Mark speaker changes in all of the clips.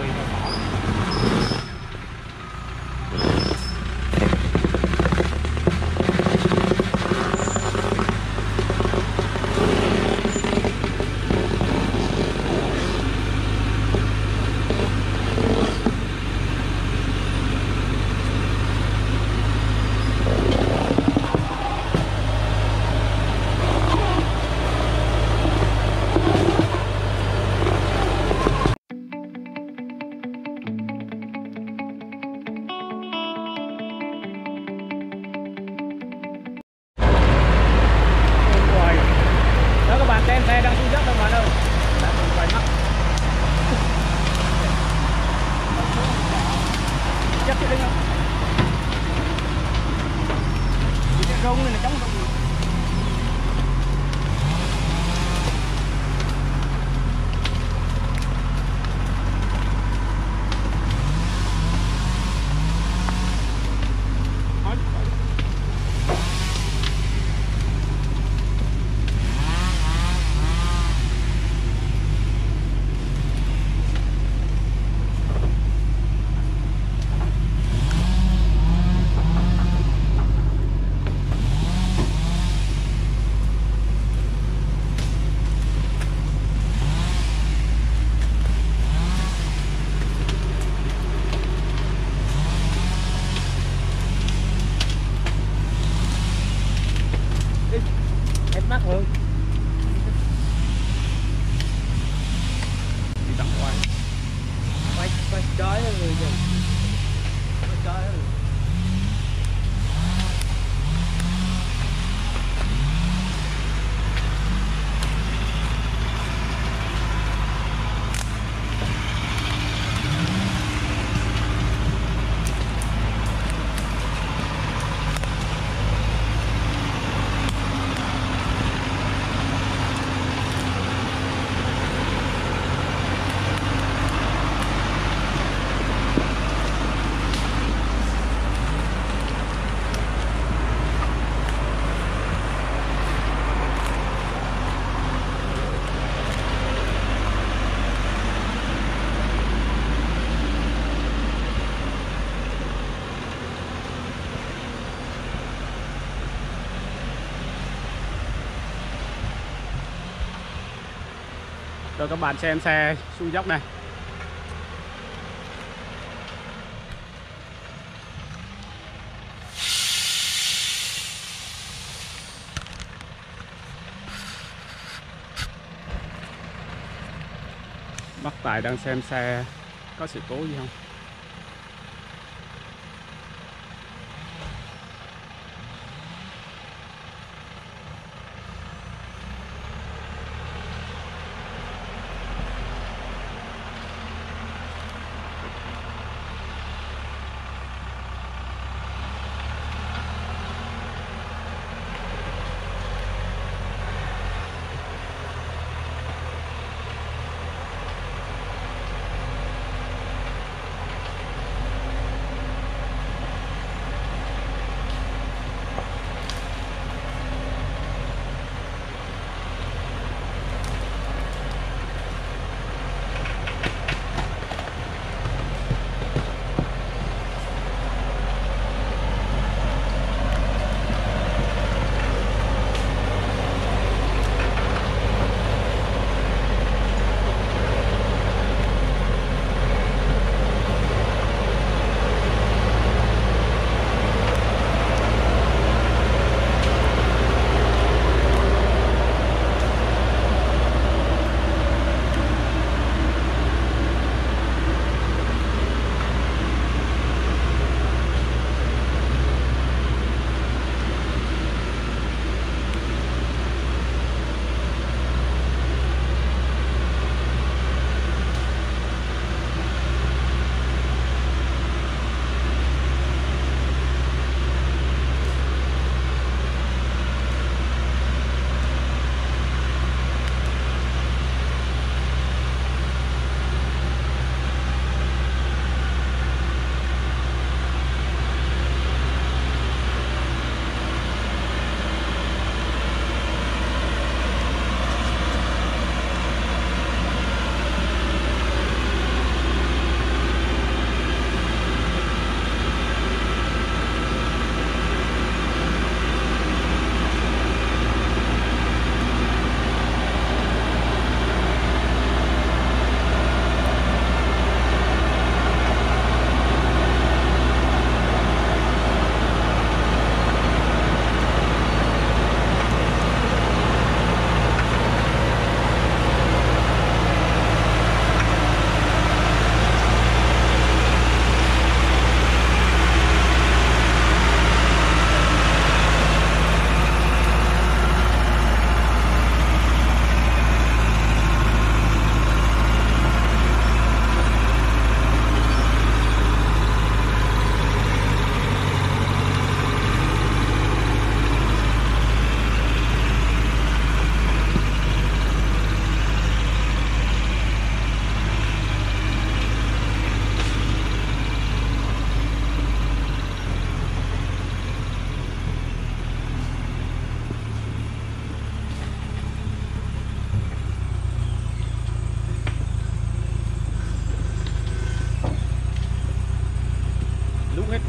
Speaker 1: quỳ vào bỏ. Đen xe đang xuống dốc đâu mà đâu. Đã không quay mắt. Chắc cái không? Cái rung này là chống rung. Hết mắt luôn. Đi tặng quay trái rồi kìa. Quay trái rồi. Cho các bạn xem xe xuống dốc này. Bác Tài đang xem xe có sự cố gì không.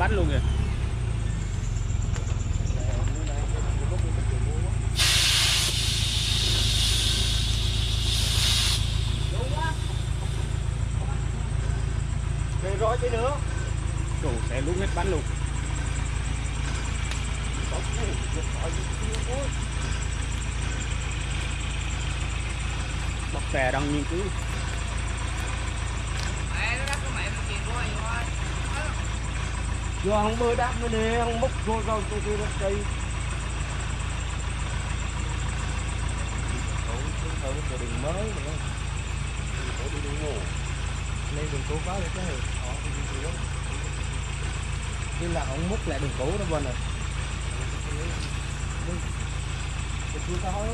Speaker 2: bánh luôn kìa.
Speaker 1: Để rồi chứ nữa.
Speaker 2: Đồ sẽ lún hết bánh luôn. Bóc xe đang nghiên cứu.
Speaker 1: Giờ không bơi đáp nữa nè, không múc vô rau tôi đất cây. Thôi đừng mới nữa. Đi ngủ. Lên đường cũ có được chứ. Nhưng là không múc lại đường cũ đó bên này. Chưa có.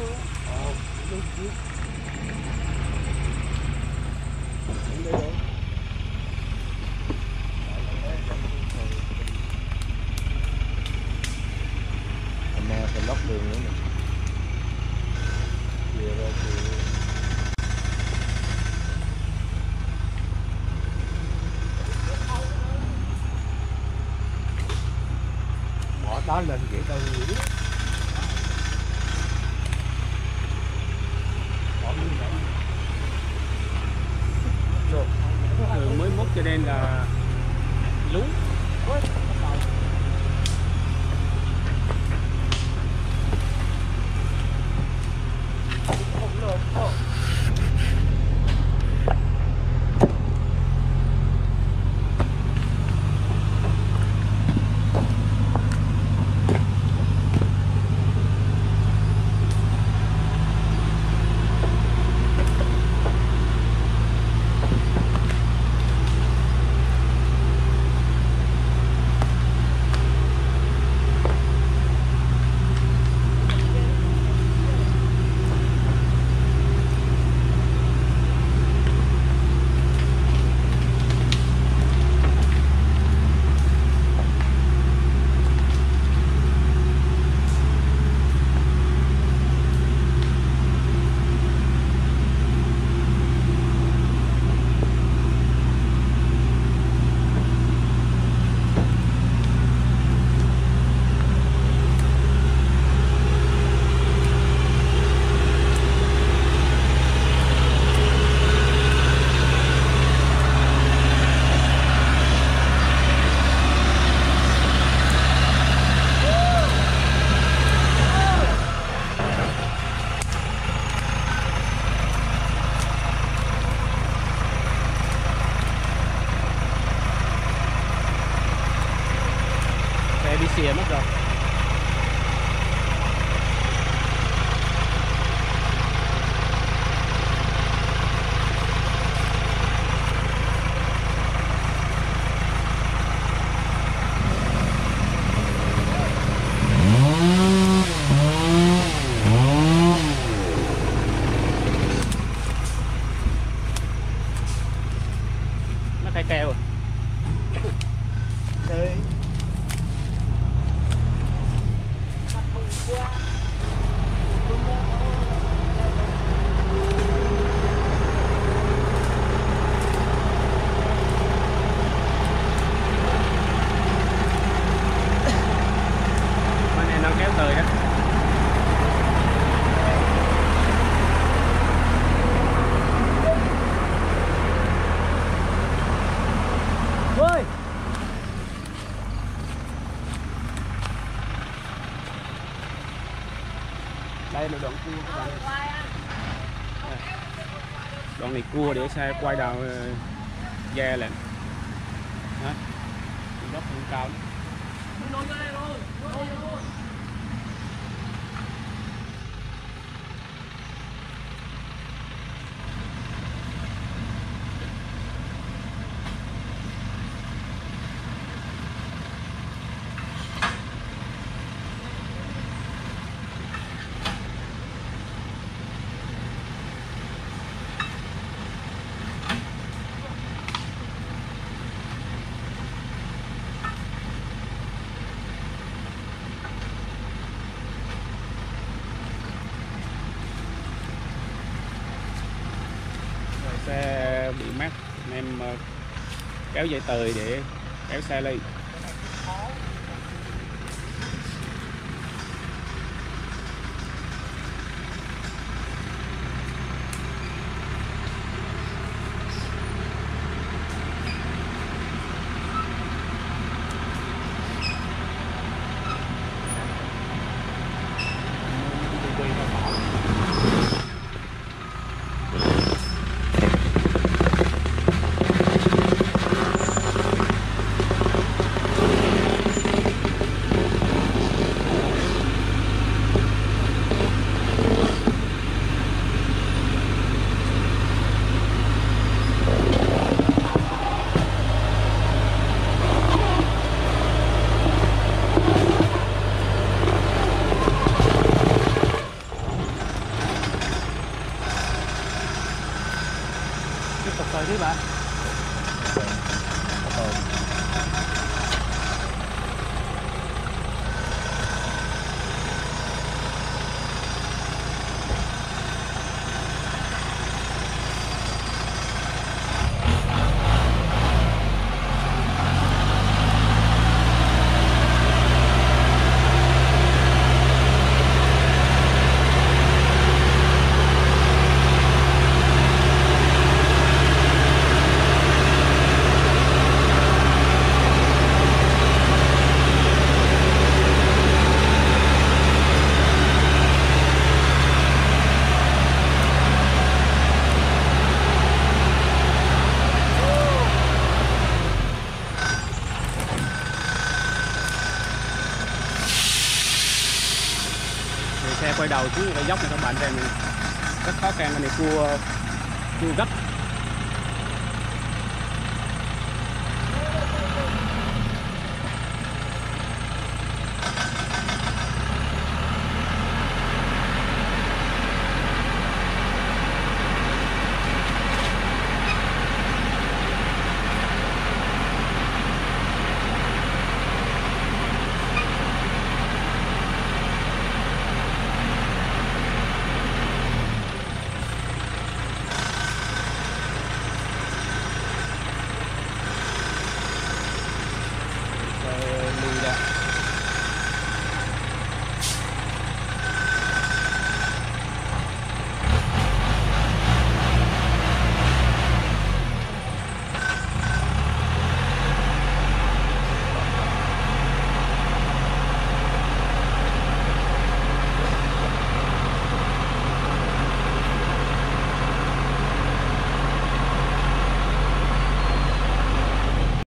Speaker 1: Đây rồi. Anh phải lót đường nữa nè. Chia ra chia. Bỏ đó lên vậy đâu nghĩ.
Speaker 2: Mới múc cho nên là lún. Xe đi xìa mất rồi. Nó thay keo rồi.
Speaker 1: Đây.
Speaker 2: Bên này đang kéo tời đó.
Speaker 1: Ôi.
Speaker 2: Đây là đoạn cua các bạn. Đoạn này cua để xe quay đầu ghe lên. Đó. Đất không cao lắm. Xe bị mắc nên em kéo dây tời để kéo xe lên. bà. Xe quay đầu xuống cái dốc này các bạn, đây này rất khó khăn, cái này cua gấp.